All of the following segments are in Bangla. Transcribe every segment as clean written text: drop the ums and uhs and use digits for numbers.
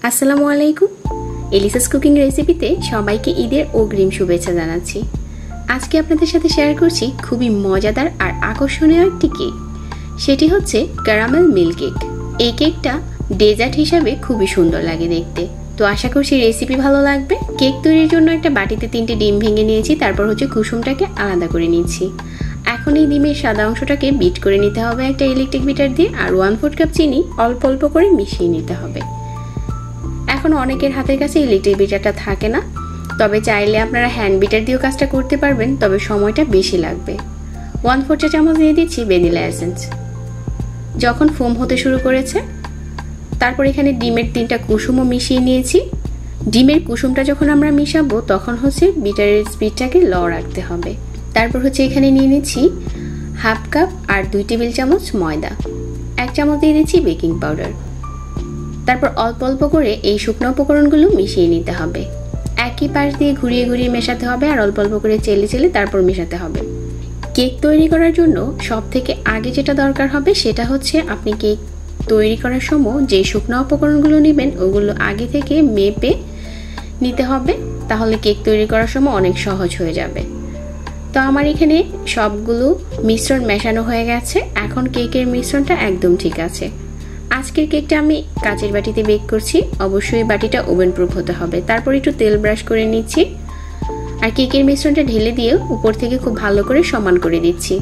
আসসালামু আলাইকুম। এলিসাস কুকিং রেসিপিতে সবাইকে ঈদের অগ্রিম শুভেচ্ছা জানাচ্ছি। আজকে আপনাদের সাথে শেয়ার করছি খুবই মজাদার আর আকর্ষণীয় একটি কেক। সেটি হচ্ছে ক্যারামেল মিল্ক কেক। এই কেকটা ডেজার্ট হিসাবে খুবই সুন্দর লাগে দেখতে। তো আশা করছি রেসিপি ভালো লাগবে। কেক তৈরির জন্য একটা বাটিতে 3টে ডিম ভেঙে নিয়েছি, তারপর হচ্ছে কুসুমটাকে আলাদা করে নিচ্ছি। এখন এই ডিমের সাদা অংশটাকে বিট করে নিতে হবে একটা ইলেকট্রিক বিটার দিয়ে, আর 1/4 কাপ চিনি অল্প অল্প করে মিশিয়ে নিতে হবে। এখন অনেকের হাতের কাছে ইলেকট্রিক বিটারটা থাকে না, তবে চাইলে আপনারা হ্যান্ড বিটার দিয়েও কাজটা করতে পারবেন, তবে সময়টা বেশি লাগবে। 1/4 চা চামচ দিয়ে দিচ্ছি ভ্যানিলা এসেন্স। যখন ফোম হতে শুরু করেছে, তারপর এখানে ডিমের 3টা কুসুমও মিশিয়ে নিয়েছি। ডিমের কুসুমটা যখন আমরা মিশাবো তখন হচ্ছে বিটারের স্পিডটাকে লো রাখতে হবে। তারপর হচ্ছে এখানে নিয়ে নিচ্ছি 1/2 কাপ আর 2 টেবিল চামচ ময়দা। 1 চামচ দিয়ে দিচ্ছি বেকিং পাউডার। তারপর অল্প অল্প করে এই শুকনো উপকরণগুলো মিশিয়ে নিতে হবে। একই পাশ দিয়ে ঘুরিয়ে ঘুরিয়ে মেশাতে হবে আর অল্প অল্প করে চেলে চেলে তারপর মেশাতে হবে। কেক তৈরি করার জন্য সব থেকে আগে যেটা দরকার হবে সেটা হচ্ছে আপনি কেক তৈরি করার সময় যে শুকনো উপকরণগুলো নেবেন ওগুলো আগে থেকে মেপে নিতে হবে, তাহলে কেক তৈরি করার সময় অনেক সহজ হয়ে যাবে। তো আমার এখানে সবগুলো মিশ্রণ মেশানো হয়ে গেছে। এখন কেকের মিশ্রণটা একদম ঠিক আছে। আজকের কেকটা আমি কাচের বাটিতে বেক করছি, অবশ্যই বাটিটা ওভেন প্রুফ হতে হবে। তারপর একটু তেল ব্রাশ করে নিচ্ছি আর কেকের মিশ্রণটা ঢেলে দিয়ে উপর থেকে খুব ভালো করে সমান করে দিচ্ছি।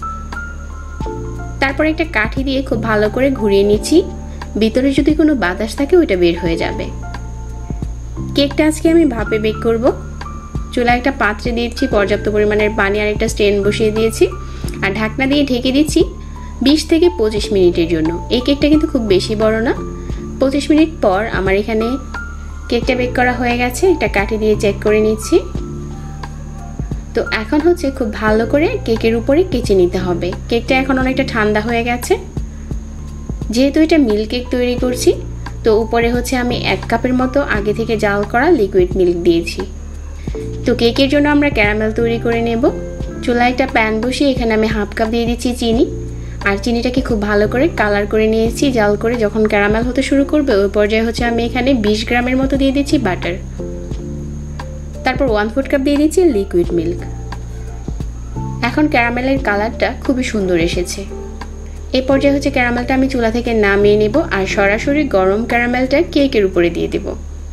তারপর একটা কাঠি দিয়ে খুব ভালো করে ঘুরিয়ে নিচ্ছি, ভিতরে যদি কোনো বাতাস থাকে ওইটা বের হয়ে যাবে। কেকটা আজকে আমি ভাপে বেক করব। চুলায় একটা পাত্রে দিয়েছি পর্যাপ্ত পরিমাণের পানি আর একটা স্ট্যান্ড বসিয়ে দিয়েছি আর ঢাকনা দিয়ে ঢেকে দিচ্ছি 20 থেকে 25 মিনিটের জন্য। এই কেকটা কিন্তু খুব বেশি বড় না। 25 মিনিট পর আমার এখানে কেকটা বেক করা হয়ে গেছে। একটা কাঠি দিয়ে চেক করে নিচ্ছি। তো এখন হচ্ছে খুব ভালো করে কেকের উপরে কেচে নিতে হবে। কেকটা এখন অনেকটা ঠান্ডা হয়ে গেছে। যেহেতু এটা মিল্ক কেক তৈরি করছি, তো উপরে হচ্ছে আমি 1 কাপের মতো আগে থেকে জাল করা লিকুইড মিল্ক দিয়েছি। তো কেকের জন্য আমরা ক্যারামেল তৈরি করে নেব। চুলায় একটা প্যান বসিয়ে এখানে আমি 1/2 কাপ দিয়ে দিচ্ছি চিনি, আর চিনিটাকে খুব ভালো করে কালার করে নিয়েছি জাল করে। যখন ক্যারামেল হতে শুরু করবে ওই পর্যায়ে হচ্ছে আমি এখানে 20 গ্রামের মতো দিয়ে দিচ্ছি বাটার। তারপর 1/4 কাপ দিয়ে দিচ্ছি লিকুইড মিল্ক। এখন ক্যারামেলের কালারটা খুবই সুন্দর এসেছে। এই পর্যায়ে হচ্ছে ক্যারামেলটা আমি চুলা থেকে নামিয়ে নেব আর সরাসরি গরম ক্যারামেলটা কেকের উপরে দিয়ে দেব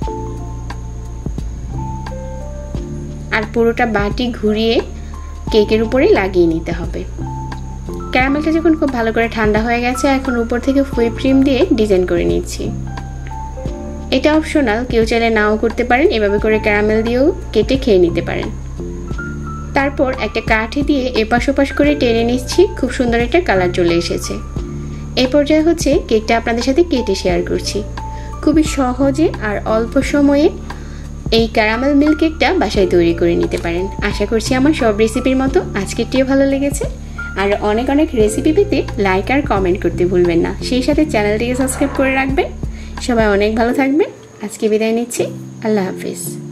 আর পুরোটা বাটি ঘুরিয়ে কেকের উপরে লাগিয়ে নিতে হবে। ক্যারামেলটা যখন খুব ভালো করে ঠান্ডা হয়ে গেছে, এখন উপর থেকে হুইপ ক্রিম দিয়ে ডিজাইন করে নিচ্ছি। এটা অপশনাল, কেউ চাইলে নাও করতে পারেন। এভাবে করে ক্যারামেল দিয়েও কেটে খেয়ে নিতে পারেন। তারপর একটা কাঠি দিয়ে এপাশ ওপাশ করে টেনে নিচ্ছি। খুব সুন্দর একটা কালার চলে এসেছে। এই পর্যায়ে হচ্ছে কেকটা আপনাদের সাথে কেটে শেয়ার করছি। খুবই সহজে আর অল্প সময়ে এই ক্যারামেল মিল্ক কেকটা বাসায় তৈরি করে নিতে পারেন। আশা করছি আমার সব রেসিপির মতো আজকেরটিও ভালো লেগেছে। আর অনেক অনেক রেসিপি পেতে লাইক আর কমেন্ট করতে ভুলবেন না। সেই সাথে চ্যানেলটিকে সাবস্ক্রাইব করে রাখবেন। সবাই অনেক ভালো থাকবেন। আজকে বিদায় নিচ্ছি। আল্লাহ হাফিজ।